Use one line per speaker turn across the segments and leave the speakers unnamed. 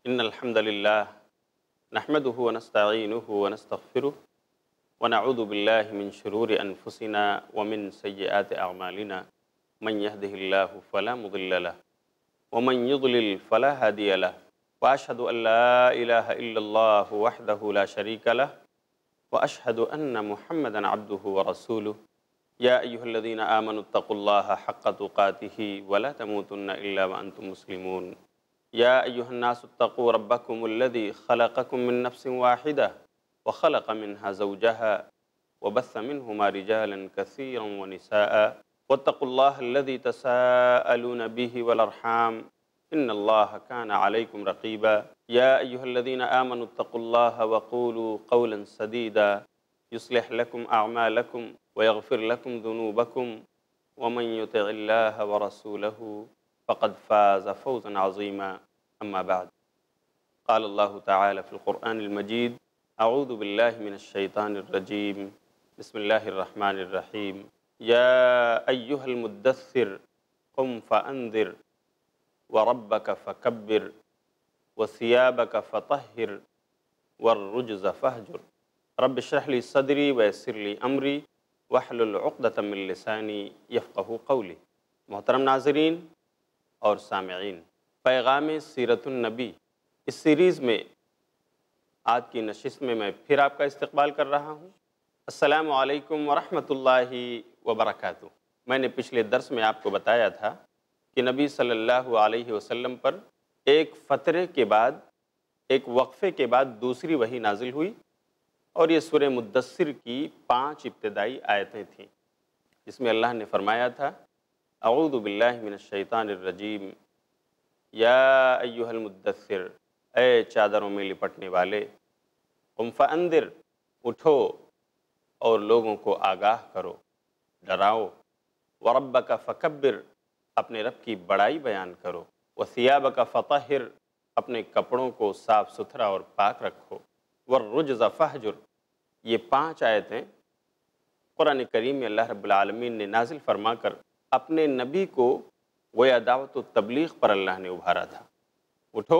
إن الحمد لله نحمده ونستعينه ونستغفره ونعوذ بالله من شرور أنفسنا ومن سيئات أعمالنا من يهده الله فلا مضل له ومن يضلل فلا هادي له وأشهد أن لا إله إلا الله وحده لا شريك له وأشهد أن محمدا عبده ورسوله يا أيها الذين آمنوا اتقوا الله حق تقاته ولا تموتن إلا وأنتم مسلمون يا أيها الناس اتقوا ربكم الذي خلقكم من نفس واحدة وخلق منها زوجها وبث منهما رجالا كثيرا ونساء واتقوا الله الذي تساءلون به والأرحام إن الله كان عليكم رقيبا يا أيها الذين آمنوا اتقوا الله وقولوا قولا سديدا يصلح لكم أعمالكم ويغفر لكم ذنوبكم ومن يطع الله ورسوله فقد فاز فوزا عظيما أما بعد قال الله تعالى في القرآن المجيد أعوذ بالله من الشيطان الرجيم بسم الله الرحمن الرحيم يا أيها المدثر قم فأنذر وربك فكبر وثيابك فطهر والرجز فاهجر رب اشرح لي صدری ویسر لی امری واحلل عقدۃ من لسانی یفقہوا قولی۔ محترم ناظرین اور سامعین، پیغام سیرت النبی اس سیریز میں آج کی نشست میں پھر آپ کا استقبال کر رہا ہوں۔ السلام علیکم ورحمۃ اللہ وبرکاتہ۔ میں نے پچھلے درس میں آپ کو بتایا تھا کہ نبی صلی اللہ علیہ وسلم پر ایک فترے کے بعد، ایک وقفے کے بعد دوسری وحی نازل ہوئی، اور یہ سورہ مدثر کی 5 ابتدائی آیتیں تھیں، جس میں اللہ نے فرمایا تھا اعوذ باللہ من الشیطان الرجیم یا ایہا المدثر، اے چادروں میں لپٹنے والے، قم فانذر، اٹھو اور لوگوں کو آگاہ کرو، ڈراؤ، وربک فکبر، اپنے رب کی بڑائی بیان کرو، وثیابک فطہر، اپنے کپڑوں کو صاف ستھرا اور پاک رکھو، والرجز فاہجر۔ یہ 5 آیتیں قرآن کریم میں اللہ رب العالمین نے نازل فرما کر اپنے نبی کو گویا دعوت و تبلیغ پر اللہ نے ابھارا تھا۔ اٹھو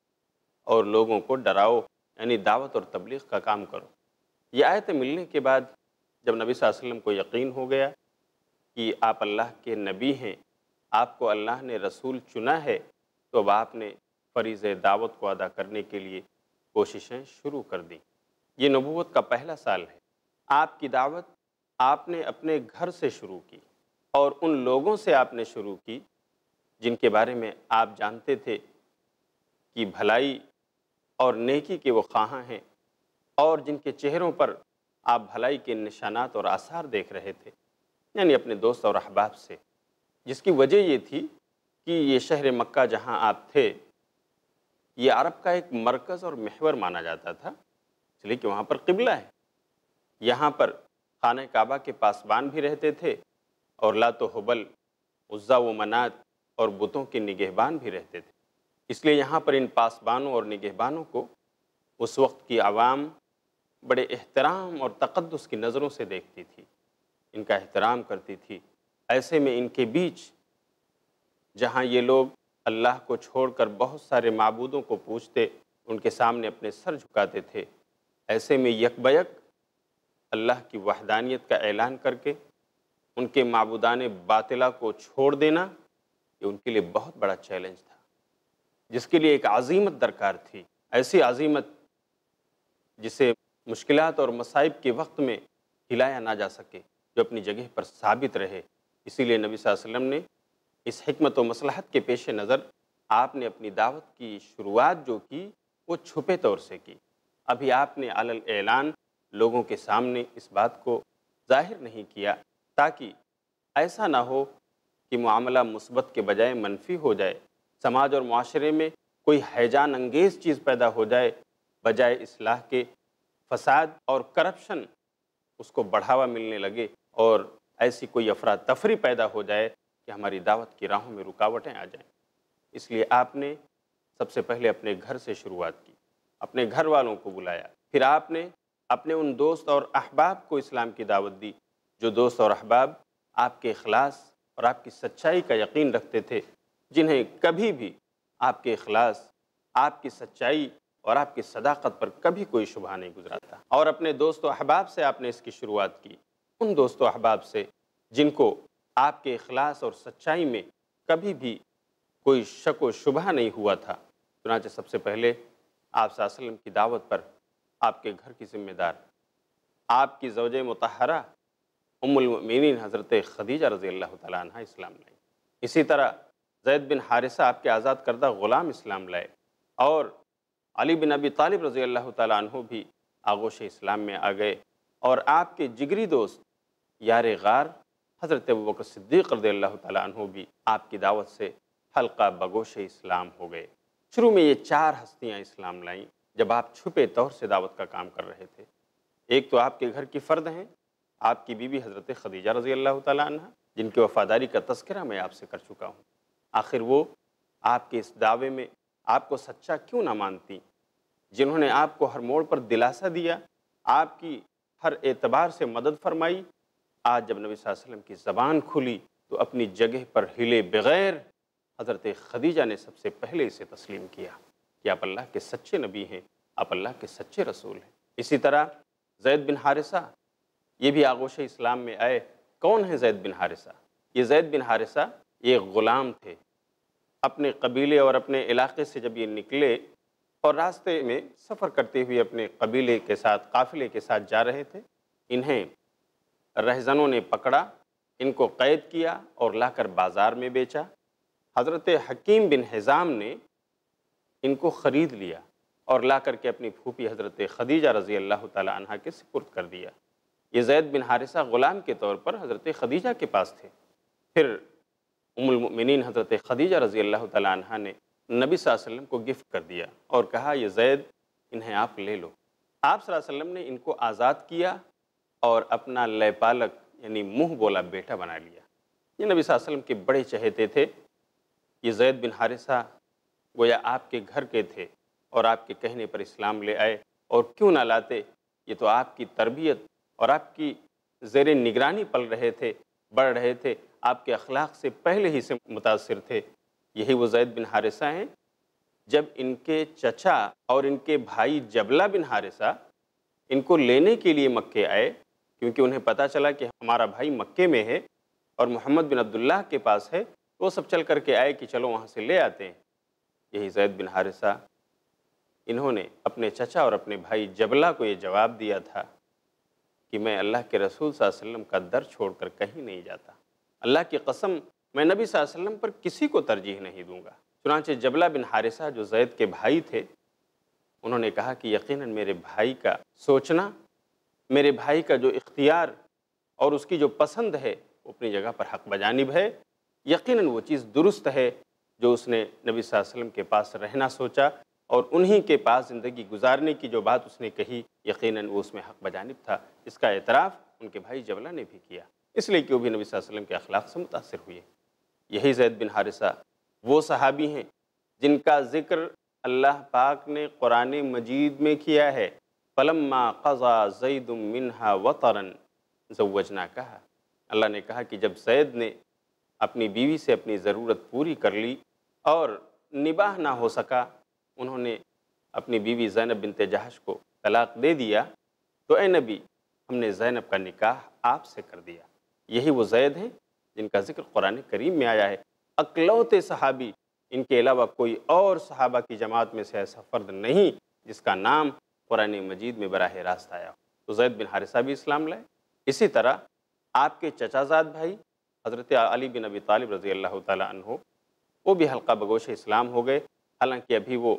اور لوگوں کو ڈراؤ، یعنی دعوت اور تبلیغ کا کام کرو۔ یہ آیتیں ملنے کے بعد جب نبی صلی اللہ علیہ وسلم کو یقین ہو گیا کہ آپ اللہ کے نبی ہیں، آپ کو اللہ نے رسول چنا ہے، تو اب آپ نے فریضہ دعوت کو ادا کرنے کے لیے کوششیں شروع کر دیں۔ یہ نبوت کا پہلا سال ہے۔ آپ کی دعوت آپ نے اپنے گھر سے شروع کی، اور ان لوگوں سے آپ نے شروع کی جن کے بارے میں آپ جانتے تھے کہ بھلائی اور نیکی کے وہ خواہاں ہیں، اور جن کے چہروں پر آپ بھلائی کے نشانات اور آثار دیکھ رہے تھے، یعنی اپنے دوست اور احباب سے، جس کی وجہ یہ تھی کہ یہ شہر مکہ جہاں آپ تھے، یہ عرب کا ایک مرکز اور محور مانا جاتا تھا، اس لیے کہ وہاں پر قبلہ ہے۔ یہاں پر خانہ کعبہ کے پاسبان بھی رہتے تھے، اور لات و حبل، عزا و منات اور بتوں کے نگہبان بھی رہتے تھے۔ اس لیے یہاں پر ان پاسبانوں اور نگہبانوں کو اس وقت کی عوام بڑے احترام اور تقدس کی نظروں سے دیکھتی تھی، ان کا احترام کرتی تھی۔ ایسے میں ان کے بیچ جہاں یہ لوگ اللہ کو چھوڑ کر بہت سارے معبودوں کو پوجتے، ان کے سامنے اپنے سر جھکاتے تھے، ایسے میں یک بیک اللہ کی وحدانیت کا اعلان کر کے ان کے معبودان باطلہ کو چھوڑ دینا، یہ ان کے لیے بہت بڑا چیلنج تھا، جس کے لیے ایک عزیمت درکار تھی، ایسی عزیمت جسے مشکلات اور مصائب کے وقت میں ہلایا نہ جا سکے، جو اپنی جگہ پر ثابت رہے۔ اسی لیے نبی صلی اللہ علیہ وسلم نے اس حکمت و مصلحت کے پیش نظر آپ نے اپنی دعوت کی شروعات جو کی وہ چھپے طور سے کی۔ ابھی آپ نے علی الاعلان لوگوں کے سامنے اس بات کو ظاہر نہیں کیا، تاکہ ایسا نہ ہو کہ معاملہ مثبت کے بجائے منفی ہو جائے، سماج اور معاشرے میں کوئی ہیجان انگیز چیز پیدا ہو جائے، بجائے اصلاح کے فساد اور کرپشن اس کو بڑھاوا ملنے لگے، اور ایسی کوئی افراتفری پیدا ہو جائے کہ ہماری دعوت کی راہوں میں رکاوٹیں آ جائیں۔ اس لیے آپ نے سب سے پہلے اپنے گھر سے شروعات کی، اپنے گھر والوں کو بلایا، پھر آپ نے اپنے ان دوست اور احباب کو اسلام کی دعوت دی، جو دوست اور احباب آپ کے اخلاص اور آپ کی سچائی کا یقین رکھتے تھے، جنہیں کبھی بھی آپ کے اخلاص آپ کی سچائی اور آپ کی صداقت پر کبھی کوئی شبہ نہیں گزرا تھا۔ اور اپنے دوست و احباب سے آپ نے اس کی شروعات کی، ان دوست و احباب سے جن کو آپ کے اخلاص اور سچائی میں کبھی بھی کوئی شک و شبہ نہیں ہوا تھا۔ چنانچہ سب سے پہلے آپ صلی اللہ علیہ وسلم کی دعوت پر آپ کے گھر کی ذمہ دار آپ کی زوجہ مطہرہ ام المؤمنین حضرت خدیجہ رضی اللہ تعالیٰ عنہ اسلام لائیں۔ اسی طرح زید بن حارثہ آپ کے آزاد کردہ غلام اسلام لائے، اور علی بن ابی طالب رضی اللہ تعالیٰ عنہ بھی آغوش اسلام میں آ گئے، اور آپ کے جگری دوست یار غار حضرت ابوبکر صدیق رضی اللہ تعالیٰ عنہ بھی آپ کی دعوت سے حلقہ بگوش اسلام ہو گئے۔ شروع میں یہ 4 ہستیاں اسلام لائیں جب آپ چھپے طور سے دعوت کا کام کر رہے تھے۔ ایک تو آپ کے گھر کی فرد ہیں، آپ کی بیوی حضرت خدیجہ رضی اللہ تعالیٰ عنہ، جن کی وفاداری کا تذکرہ میں آپ سے کر چکا ہوں۔ آخر وہ آپ کے اس دعوے میں آپ کو سچا کیوں نہ مانتی، جنہوں نے آپ کو ہر موڑ پر دلاسا دیا، آپ کی ہر اعتبار سے مدد فرمائی۔ آج جب نبی صلی اللہ علیہ وسلم کی زبان کھلی تو اپنی جگہ پر ہلے بغیر حضرت خدیجہ نے سب سے پہلے اسے تسلیم کیا کہ آپ اللہ کے سچے نبی ہیں، آپ اللہ کے سچے رسول ہیں۔ اسی طرح زید بن حارثہ یہ بھی آغوش اسلام میں آئے۔ کون ہے زید بن حارثہ؟ یہ زید بن حارثہ یہ غلام تھے۔ اپنے قبیلے اور اپنے علاقے سے جب یہ نکلے اور راستے میں سفر کرتے ہوئے اپنے قبیلے کے ساتھ قافلے کے ساتھ جا رہے تھے، انہیں رہزنوں نے پکڑا، ان کو قید کیا اور لا کر بازار میں بیچا۔ حضرت حکیم بن حزام نے ان کو خرید لیا اور لا کر کے اپنی پھوپھی حضرت خدیجہ رضی اللہ تعالی عنہ کے سپرد کر دیا۔ یہ زید بن حارثہ غلام کے طور پر حضرت خدیجہ کے پاس تھے۔ پھر ام المؤمنین حضرت خدیجہ رضی اللہ تعالی عنہ نے نبی صلی اللہ علیہ وسلم کو گفٹ کر دیا اور کہا یہ زید انہیں آپ لے لو۔ آپ صلی اللہ علیہ وسلم نے ان کو آزاد کیا اور اپنا لے پالک یعنی منہ بولا بیٹا بنا لیا۔ یہ نبی صلی اللہ علیہ وسلم کے بڑے چہیتے تھے۔ یہ زید بن حارثہ گویا آپ کے گھر کے تھے اور آپ کے کہنے پر اسلام لے آئے، اور کیوں نہ لاتے، یہ تو آپ کی تربیت اور آپ کی زیر نگرانی پل رہے تھے، بڑھ رہے تھے، آپ کے اخلاق سے پہلے ہی سے متاثر تھے۔ یہی وہ زید بن حارثہ ہیں جب ان کے چچا اور ان کے بھائی جبلہ بن حارثہ ان کو لینے کے لیے مکے آئے، کیونکہ انہیں پتہ چلا کہ ہمارا بھائی مکے میں ہے اور محمد بن عبداللہ کے پاس ہے، وہ سب چل کر کے آئے کہ چلو وہاں سے لے آتے ہیں۔ یہی زید بن حارثہ، انہوں نے اپنے چچا اور اپنے بھائی جبلہ کو یہ جواب دیا تھا کہ میں اللہ کے رسول صلی اللہ علیہ وسلم کا در چھوڑ کر کہیں نہیں جاتا، اللہ کی قسم میں نبی صلی اللہ علیہ وسلم پر کسی کو ترجیح نہیں دوں گا۔ چنانچہ جبلہ بن حارثہ جو زید کے بھائی تھے، انہوں نے کہا کہ یقیناً میرے بھائی کا سوچنا، میرے بھائی کا جو اختیار اور اس کی جو پسند ہے وہ اپنی جگہ پر حق بجانب ہے، یقیناً وہ چیز درست ہے جو اس نے نبی صلی اللہ علیہ وسلم کے پاس رہنا سوچا اور انہی کے پاس زندگی گزارنے کی جو بات اس نے کہی، یقیناً وہ اس میں حق بجانب تھا۔ اس کا اعتراف ان کے بھائی جبلہ نے بھی کیا، اس لیے کہ وہ بھی نبی صلی اللہ علیہ وسلم کے اخلاق سے متاثر ہوئے۔ یہی زید بن حارثہ وہ صحابی ہیں جن کا ذکر اللہ پاک نے قرآن مجید میں کیا ہے، فَلَمَّا قَضَى زَيْدٌ مِّنْهَا وَطَرًا زَوَّجْنَاكَهَا۔ اللہ نے کہا کہ جب زید نے اپنی بیوی سے اپنی ضرورت پوری کر لی اور نباہ نہ ہو سکا، انہوں نے اپنی بیوی زینب بنت جہش کو طلاق دے دیا، تو اے نبی ہم نے زینب کا نکاح آپ سے کر دیا۔ یہی وہ زید ہیں جن کا ذکر قرآن کریم میں آیا ہے۔ اکلوتے صحابی، ان کے علاوہ کوئی اور صحابہ کی جماعت میں سے ایسا فرد نہیں جس کا نام قرآن مجید میں براہ راست آیا ہو۔ تو زید بن حارثہ بھی اسلام لائے۔ اسی طرح آپ کے چچا زاد بھائی حضرت علی بن ابی طالب رضی اللہ تعالیٰ عنہ، وہ بھی حلقہ بگوش اسلام ہو گئے۔ حالانکہ ابھی وہ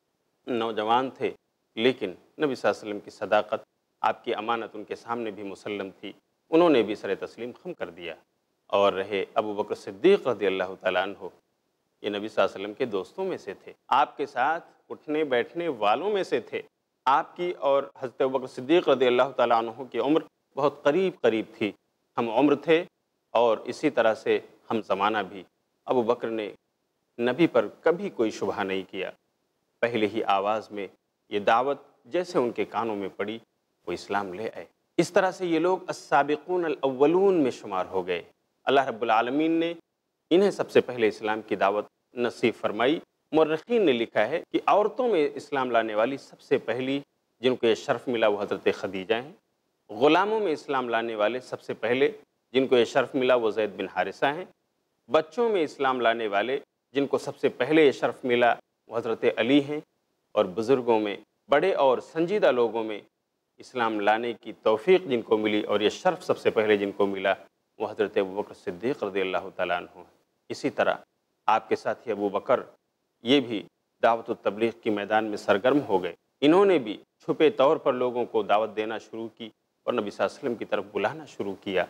نوجوان تھے، لیکن نبی صلی اللہ علیہ وسلم کی صداقت، آپ کی امانت ان کے سامنے بھی مسلم تھی، انہوں نے بھی سر تسلیم خم کر دیا اور رہے۔ ابو بکر صدیق رضی اللہ تعالیٰ عنہ یہ نبی صلی اللہ علیہ وسلم کے دوستوں میں سے تھے، آپ کے ساتھ اٹھنے بیٹھنے والوں میں سے تھے۔ آپ کی اور حضرت ابو بکر صدیق رضی اللہ تعالیٰ عنہ کی عمر بہت قریب قریب تھی، ہم عمر تھے اور اسی طرح سے ہم زمانہ بھی۔ ابو بکر نے نبی پر کبھی کوئی شبہ نہیں کیا، پہلے ہی آواز میں یہ دعوت جیسے ان کے کانوں میں پڑی وہ اسلام لے آئے۔ اس طرح سے یہ لوگ السابقون الاولون میں شمار ہو گئے۔ اللہ رب العالمین نے انہیں سب سے پہلے اسلام کی دعوت نصیب فرمائی مورخین نے لکھا ہے کہ عورتوں میں اسلام لانے والی سب سے پہلی جن کو یہ شرف ملا وہ حضرت خدیجہ ہیں۔ غلاموں میں اسلام لانے والے سب سے پہلے جن کو یہ شرف ملا وہ زید بن حارثہ ہیں۔ بچوں میں اسلام لانے والے جن کو سب سے پہلے یہ شرف ملا وہ حضرت علی ہیں، اور بزرگوں میں بڑے اور سنجیدہ لوگوں میں اسلام لانے کی توفیق جن کو ملی اور یہ شرف سب سے پہلے جن کو ملا وہ حضرت ابوبکر صدیق رضی اللہ تعالیٰ عنہ ہیں۔ اسی طرح آپ کے ساتھی ابوبکر یہ بھی دعوت و تبلیغ کی میدان میں سرگرم ہو گئے۔ انہوں نے بھی چھپے طور پر لوگوں کو دعوت دینا شروع کی اور نبی صلی اللہ علیہ وسلم کی طرف بلانا شروع کیا۔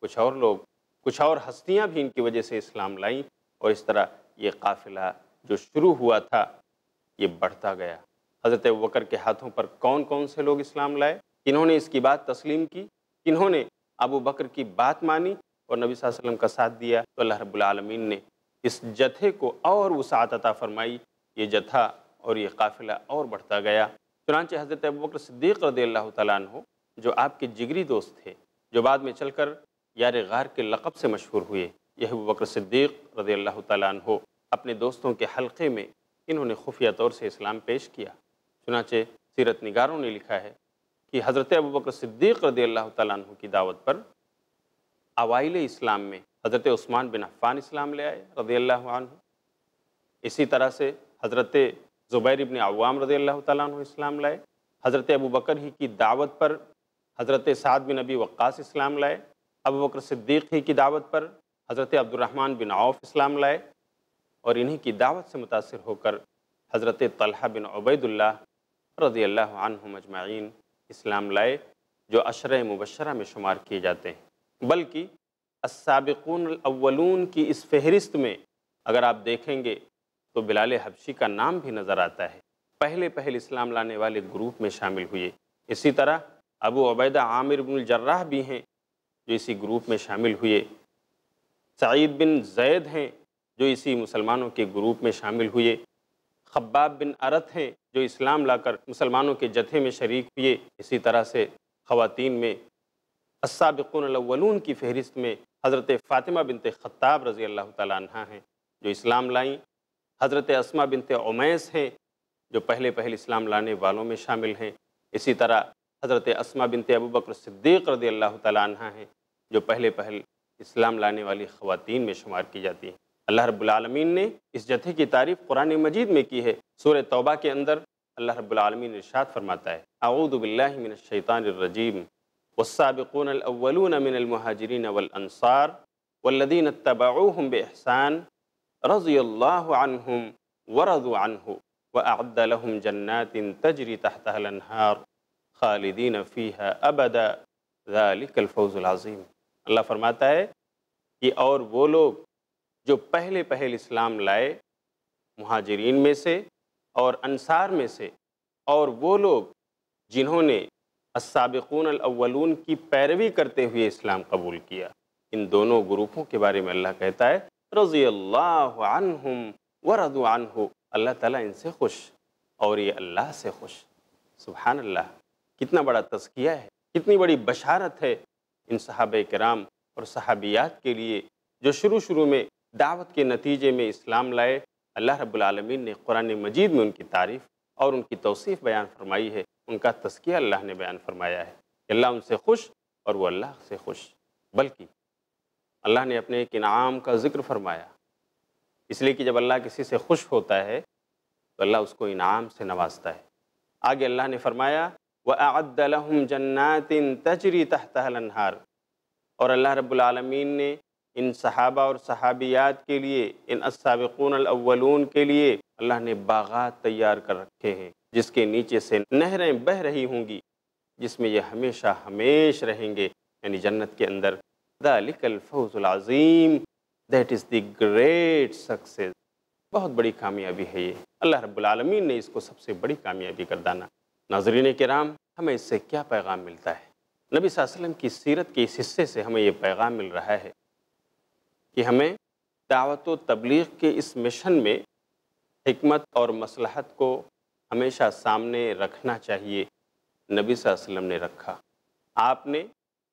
کچھ اور ہستیاں بھی ان کی وجہ سے اسلام لائیں، اور اس طرح یہ قافلہ جو شروع ہوا تھا یہ بڑھتا گیا۔ حضرت ابوبکر کے ہاتھوں پر کون کون سے لوگ اسلام لائے، کنہوں نے اس کی بات تسلیم کی، کنہوں نے ابوبکر کی بات مانی اور نبی صلی اللہ علیہ وسلم کا ساتھ دیا، تو اللہ رب العالمین نے اس جتھے کو اور وسعت عطا فرمائی۔ یہ جتھا اور یہ قافلہ اور بڑھتا گیا۔ چنانچہ حضرت ابوبکر صدیق رضی اللہ تعالیٰ عنہ جو آپ کے جگری دوست تھے، جو بعد میں چل کر یار غار کے لقب سے مشہور ہوئے، یہ ابوبکر صدیق رضی اللہ تعالیٰ عنہ اپنے دوستوں کے حلقے میں انہوں نے خفیہ طور سے اسلام پیش کیا۔ چنانچہ سیرت نگاروں نے لکھا ہے کہ حضرت ابوبکر صدیق رضی اللہ تعالیٰ عنہ کی دعوت پر اوائل اسلام میں حضرت عثمان بن عفان اسلام لے آئے رضی اللہ عنہ۔ اسی طرح سے حضرت زبیر بن عوام رضی اللہ تعالیٰ عنہ اسلام لائے۔ حضرت ابوبکر ہی کی دعوت پر حضرت سعد بن ابی وقاص اسلام لائے۔ ابوبکر صدیق ہی کی دعوت پر حضرت عبد الرحمن بن عوف اسلام لائے، اور انہی کی دعوت سے متاثر ہو کر حضرت طلحہ بن عبید اللہ رضی اللہ عنہم اجمعین اسلام لائے، جو عشرہ مبشرہ میں شمار کیے جاتے ہیں۔ بلکہ السابقون الاولون کی اس فہرست میں اگر آپ دیکھیں گے تو بلال حبشی کا نام بھی نظر آتا ہے، پہلے اسلام لانے والے گروپ میں شامل ہوئے۔ اسی طرح ابو عبیدہ عامر بن الجراح بھی ہیں جو اسی گروپ میں شامل ہوئے۔ سعید بن زید ہیں جو اسی مسلمانوں کے گروپ میں شامل ہوئے۔ خباب بن ارت ہیں جو اسلام لا کر مسلمانوں کے جتھے میں شریک ہوئے۔ اسی طرح سے خواتین میں السابقون الاولون کی فہرست میں حضرت فاطمہ بنت خطاب رضی اللہ تعالیٰ عنہ ہیں جو اسلام لائیں۔ حضرت اسماء بنت عمیس ہیں جو پہلے اسلام لانے والوں میں شامل ہیں۔ اسی طرح حضرت اسماء بنت ابوبکر صدیق رضی اللہ تعالیٰ عنہ ہیں جو پہلے اسلام لانے والی خواتین میں شمار کی جاتی ہیں۔ اللہ رب العالمین نے اس جتھے کی تعریف قرآن مجید میں کی ہے۔ سورہ توبہ کے اندر اللہ رب العالمین ارشاد فرماتا ہے، اعوذ باللہ من الشیطان الرجیم، والسابقون الاولون من المہاجرین والانصار والذین اتبعوہم باحسان رضی اللہ عنہم ورضوا عنہ واعد لہم جنات تجری تحتها الانہار خالدین فیہا ابدا ذالک الفوز العظیم۔ اللہ فرماتا ہے کہ اور وہ لوگ جو پہلے اسلام لائے مہاجرین میں سے اور انصار میں سے، اور وہ لوگ جنہوں نے السابقون الاولون کی پیروی کرتے ہوئے اسلام قبول کیا، ان دونوں گروپوں کے بارے میں اللہ کہتا ہے رضی اللہ عنہم ورضوا عنہ، اللہ تعالیٰ ان سے خوش اور یہ اللہ سے خوش۔ سبحان اللہ، کتنا بڑا تزکیہ ہے، کتنی بڑی بشارت ہے ان صحابہ کرام اور صحابیات کے لیے جو شروع میں دعوت کے نتیجے میں اسلام لائے۔ اللہ رب العالمین نے قرآن مجید میں ان کی تعریف اور ان کی توصیف بیان فرمائی ہے، ان کا تزکیہ اللہ نے بیان فرمایا ہے کہ اللہ ان سے خوش اور وہ اللہ سے خوش۔ بلکہ اللہ نے اپنے ایک انعام کا ذکر فرمایا، اس لیے کہ جب اللہ کسی سے خوش ہوتا ہے تو اللہ اس کو انعام سے نوازتا ہے۔ آگے اللہ نے فرمایا وَأَعَدَّ لَهُمْ جَنَّاتٍ تَجْرِي تَحْتَهَا الْأَنْهَارُ، اور اللہ رب العالمین نے ان صحابہ اور صحابیات کے لیے، ان السابقون الاولون کے لیے اللہ نے باغات تیار کر رکھے ہیں جس کے نیچے سے نہریں بہہ رہی ہوں گی، جس میں یہ ہمیشہ ہمیش رہیں گے، یعنی جنت کے اندر۔ ذَلِكَ الْفَوْزُ الْعَظِيمُ، that is the great success, بہت بڑی کامیابی ہے یہ۔ اللہ رب العالمین نے اس کو سب سے بڑی کامیابی گردانا۔ ناظرین کرام، ہمیں اس سے کیا پیغام ملتا ہے؟ نبی صلی اللہ علیہ وسلم کی سیرت کے اس حصے سے ہمیں یہ پیغام مل رہا ہے کہ ہمیں دعوت و تبلیغ کے اس مشن میں حکمت اور مصلحت کو ہمیشہ سامنے رکھنا چاہیے۔ نبی صلی اللہ علیہ وسلم نے رکھا۔ آپ نے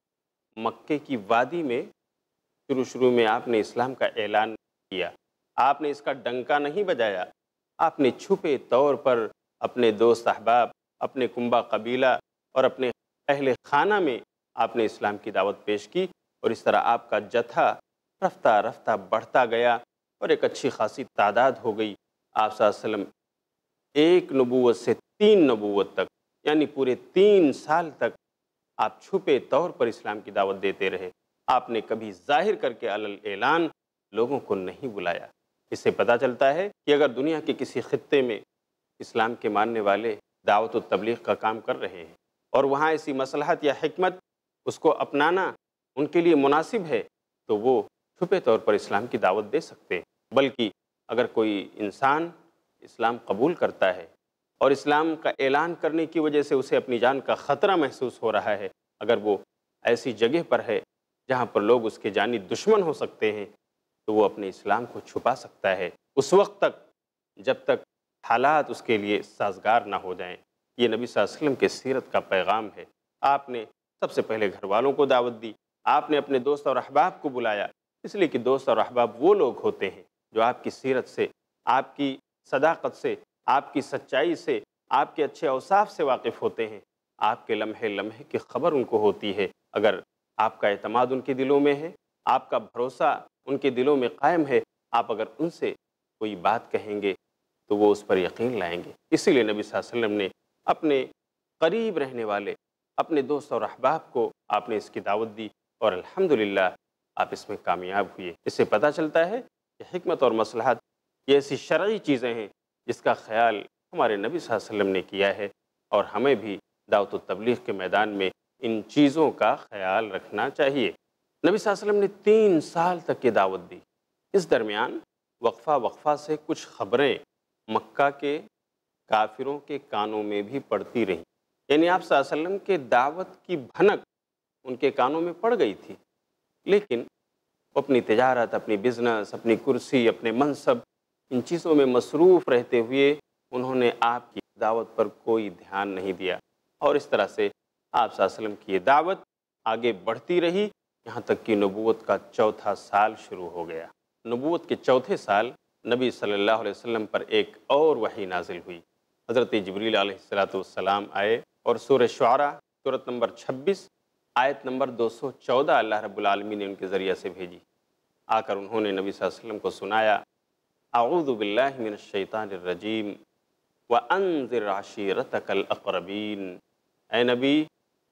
مکے کی وادی میں شروع میں آپ نے اسلام کا اعلان کیا، آپ نے اس کا ڈنکا نہیں بجایا، آپ نے چھپے طور پر اپنے دوست احباب، اپنے کنبہ قبیلہ اور اپنے اہل خانہ میں آپ نے اسلام کی دعوت پیش کی، اور اس طرح آپ کا جتھا رفتہ رفتہ بڑھتا گیا اور ایک اچھی خاصی تعداد ہو گئی۔ آپ صلی اللہ علیہ وسلم ایک نبوت سے 3 نبوت تک، یعنی پورے 3 سال تک آپ چھپے طور پر اسلام کی دعوت دیتے رہے۔ آپ نے کبھی ظاہر کر کے علی الاعلان لوگوں کو نہیں بلایا۔ اس سے پتہ چلتا ہے کہ اگر دنیا کے کسی خطے میں اسلام کے ماننے والے دعوت و تبلیغ کا کام کر رہے ہیں اور وہاں ایسی مصلحت یا حکمت اس کو اپنانا ان کے لیے مناسب ہے، تو وہ چھپے طور پر اسلام کی دعوت دے سکتے ہیں۔ بلکہ اگر کوئی انسان اسلام قبول کرتا ہے اور اسلام کا اعلان کرنے کی وجہ سے اسے اپنی جان کا خطرہ محسوس ہو رہا ہے، اگر وہ ایسی جگہ پر ہے جہاں پر لوگ اس کے جانی دشمن ہو سکتے ہیں، تو وہ اپنے اسلام کو چھپا سکتا ہے اس وقت تک جب تک حالات اس کے لیے سازگار نہ ہو جائیں۔ یہ نبی صلی اللہ علیہ وسلم کے سیرت کا پیغام ہے۔ آپ نے سب سے پہلے گھر والوں کو دعوت دی، آپ نے اپنے دوست اور احباب کو بلایا، اس لیے کہ دوست اور احباب وہ لوگ ہوتے ہیں جو آپ کی سیرت سے، آپ کی صداقت سے، آپ کی سچائی سے، آپ کے اچھے اوصاف سے واقف ہوتے ہیں۔ آپ کے لمحے لمحے کی خبر ان کو ہوتی ہے۔ اگر آپ کا اعتماد ان کے دلوں میں ہے، آپ کا بھروسہ ان کے دلوں میں قائم ہے، آپ اگر ان سے کوئی بات کہیں گے تو وہ اس پر یقین لائیں گے۔ اسی لیے نبی صلی اللہ علیہ وسلم نے اپنے قریب رہنے والے اپنے دوست اور احباب کو آپ نے اس کی دعوت دی، اور الحمدللہ آپ اس میں کامیاب ہوئے۔ اس سے پتہ چلتا ہے کہ حکمت اور مصلحت یہ ایسی شرعی چیزیں ہیں جس کا خیال ہمارے نبی صلی اللہ علیہ وسلم نے کیا ہے، اور ہمیں بھی دعوت و تبلیغ کے میدان میں ان چیزوں کا خیال رکھنا چاہیے۔ نبی صلی اللہ علیہ وسلم نے 3 سال تک یہ دعوت دی۔ اس درمیان وقفہ وقفہ سے کچھ خبریں مکہ کے کافروں کے کانوں میں بھی پڑتی رہیں، یعنی آپ صلی اللہ علیہ وسلم کے دعوت کی بھنک ان کے کانوں میں پڑ گئی تھی، لیکن وہ اپنی تجارت، اپنی بزنس، اپنی کرسی، اپنے منصب، ان چیزوں میں مصروف رہتے ہوئے انہوں نے آپ کی دعوت پر کوئی دھیان نہیں دیا، اور اس طرح سے آپ صلی اللہ علیہ وسلم کی یہ دعوت آگے بڑھتی رہی، یہاں تک کہ نبوت کا 4تھا سال شروع ہو گیا۔ نبوت کے 4تھے سال نبی صلی اللہ علیہ وسلم پر ایک اور وحی نازل ہوئی۔ حضرت جبریل علیہ السلام آئے اور سورہ شعراء سورت نمبر 26 آیت نمبر 214 اللہ رب العالمین نے ان کے ذریعہ سے بھیجی۔ آ کر انہوں نے نبی صلی اللہ علیہ وسلم کو سنایا، اعوذ باللہ من الشیطان الرجیم وانذر عشیرتک الاقربین۔ اے نبی،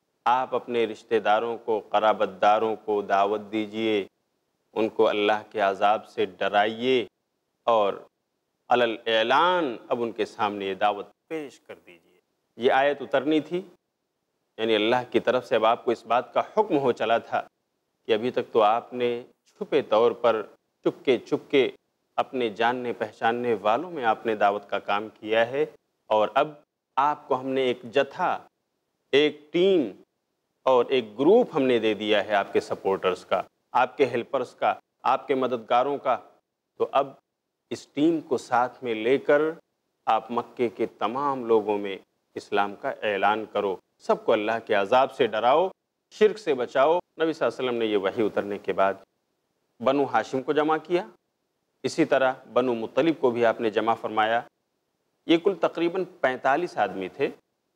آپ اپنے رشتہ داروں کو، قرابت داروں کو دعوت دیجئے، ان کو اللہ کے عذاب سے ڈرائیے، اور علی الاعلان اب ان کے سامنے یہ دعوت پیش کر دیجئے۔ یہ آیت اترنی تھی، یعنی اللہ کی طرف سے اب آپ کو اس بات کا حکم ہو چلا تھا کہ ابھی تک تو آپ نے چھپے طور پر چپکے چپکے اپنے جاننے پہچاننے والوں میں آپ نے دعوت کا کام کیا ہے، اور اب آپ کو ہم نے ایک جتھا، ایک ٹیم اور ایک گروپ ہم نے دے دیا ہے آپ کے سپورٹرز کا، آپ کے ہیلپرز کا، آپ کے مددگاروں کا۔ تو اب اس ٹیم کو ساتھ میں لے کر آپ مکے کے تمام لوگوں میں اسلام کا اعلان کرو، سب کو اللہ کے عذاب سے ڈراؤ، شرک سے بچاؤ۔ نبی صلی اللہ علیہ وسلم نے یہ وحی اترنے کے بعد بنو ہاشم کو جمع کیا، اسی طرح بنو مطلب کو بھی آپ نے جمع فرمایا۔ یہ کل تقریباً 45 آدمی تھے،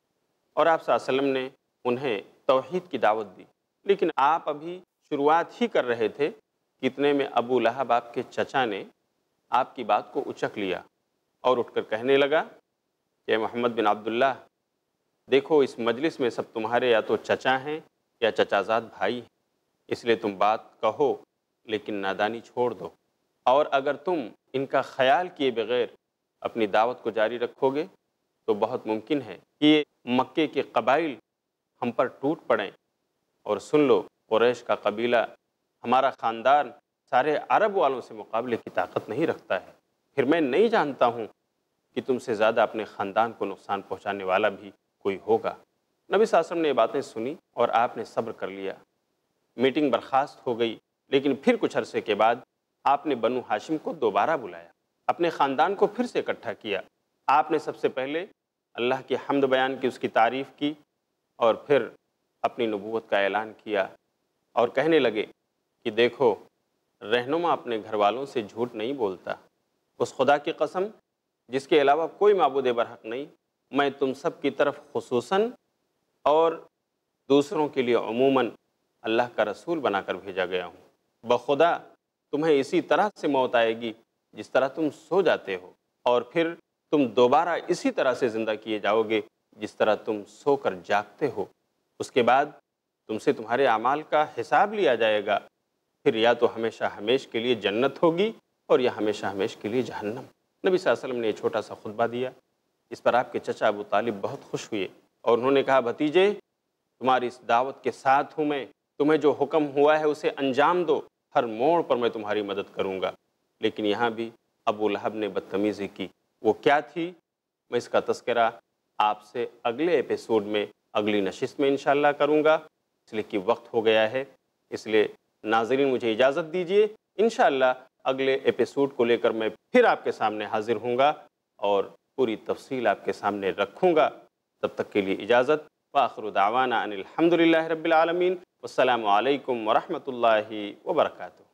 اور آپ صلی اللہ علیہ وسلم نے انہیں توحید کی دعوت دی، لیکن آپ ابھی شروعات ہی کر رہے تھے کہ اتنے میں ابو لہب آپ کے چچا نے آپ کی بات کو اچک لیا اور اٹھ کر کہنے لگا کہ محمد بن عبداللہ، دیکھو اس مجلس میں سب تمہارے یا تو چچا ہیں یا چچازاد بھائی ہیں، اس لیے تم بات کہو لیکن نادانی چھوڑ دو، اور اگر تم ان کا خیال کیے بغیر اپنی دعوت کو جاری رکھو گے تو بہت ممکن ہے کہ یہ مکے کے قبائل ہم پر ٹوٹ پڑیں، اور سن لو قریش کا قبیلہ، ہمارا خاندان سارے عرب والوں سے مقابلے کی طاقت نہیں رکھتا ہے، پھر میں نہیں جانتا ہوں کہ تم سے زیادہ اپنے خاندان کو نقصان پہنچانے والا بھی کوئی ہوگا۔ نبی صلی اللہ علیہ وسلم نے یہ باتیں سنی اور آپ نے صبر کر لیا۔ میٹنگ برخاست ہو گئی، لیکن پھر کچھ عرصے کے بعد آپ نے بنو ہاشم کو دوبارہ بلایا، اپنے خاندان کو پھر سے اکٹھا کیا۔ آپ نے سب سے پہلے اللہ کی حمد بیان کی، اس کی تعریف کی، اور پھر اپنی نبوت کا اعلان کیا، اور کہنے لگے کہ دیکھو، رہنما اپنے گھر والوں سے جھوٹ نہیں بولتا۔ اس خدا کی قسم جس کے علاوہ کوئی معبود برحق نہیں، میں تم سب کی طرف خصوصاً اور دوسروں کے لیے عموماً اللہ کا رسول بنا کر بھیجا گیا ہوں۔ بخدا تمہیں اسی طرح سے موت آئے گی جس طرح تم سو جاتے ہو، اور پھر تم دوبارہ اسی طرح سے زندہ کیے جاؤ گے جس طرح تم سو کر جاگتے ہو۔ اس کے بعد تم سے تمہارے اعمال کا حساب لیا جائے گا، پھر یا تو ہمیشہ ہمیش کے لیے جنت ہوگی اور یا ہمیشہ ہمیش کے لیے جہنم۔ نبی صلی اللہ علیہ وسلم نے یہ چھوٹا سا خطبہ دیا، اس پر آپ کے چچا ابو طالب بہت خوش ہوئے اور انہوں نے کہا، بھتیجے تمہاری اس دعوت کے ساتھ ہوں میں، تمہیں جو حکم ہوا ہے اسے انجام دو، ہر موڑ پر میں تمہاری مدد کروں گا۔ لیکن یہاں بھی ابو لہب نے بدتمیزی کی، وہ کیا تھی؟ میں اس کا تذکرہ آپ سے اگلے ایپیسوڈ میں، اگلی نشست میں انشاءاللہ کروں گا، اس لیے کہ وقت ہو گیا ہے۔ اس لیے ناظرین مجھے اجازت دیجیے، انشاءاللہ اگلے ایپیسوڈ کو لے کر میں پھر آپ کے سامنے حاضر ہوں گا اور پوری تفصیل آپ کے سامنے رکھوں گا۔ تب تک کے لیے اجازت، وآخر دعوانا ان الحمدللہ رب العالمین، والسلام علیکم ورحمۃ اللہ وبرکاتہ۔